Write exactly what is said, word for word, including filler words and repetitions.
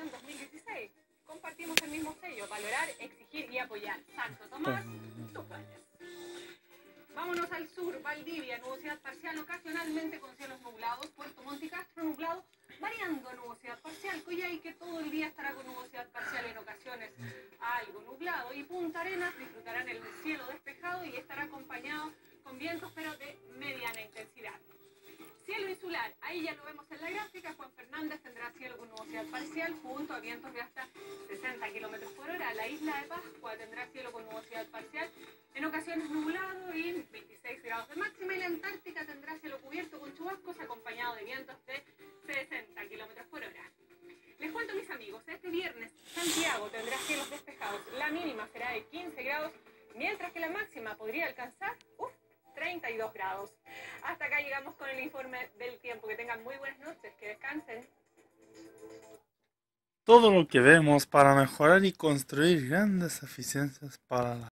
del dos mil dieciséis. Compartimos el mismo sello, valorar, exigir y apoyar. Santo Tomás, tú puedes. Vámonos al sur, Valdivia, nubosidad parcial ocasionalmente con cielos nublados. Puerto Montt y Castro nublado, variando a nubosidad parcial. Coyhaique todo el día estará con nubosidad parcial, en ocasiones algo nublado. Y Punta Arenas disfrutarán el cielo despejado y estará acompañado con vientos, pero de mediana intensidad. Cielo insular, ahí ya lo vemos en la gráfica. Juan Fernández tendrá cielo con nubosidad parcial junto a vientos de hasta sesenta kilómetros por hora. La isla de Pascua tendrá cielo con nubosidad parcial, en ocasiones nublado y veintiséis grados de máxima. Y la Antártica tendrá cielo cubierto con chubascos acompañado de vientos de sesenta kilómetros por hora. Les cuento, mis amigos, este viernes Santiago tendrá cielos despejados. La mínima será de quince grados, mientras que la máxima podría alcanzar uf, treinta y dos grados. Hasta acá llegamos con el informe del tiempo. Que tengan muy buenas noches, que descansen. Todo lo que vemos para mejorar y construir grandes eficiencias para la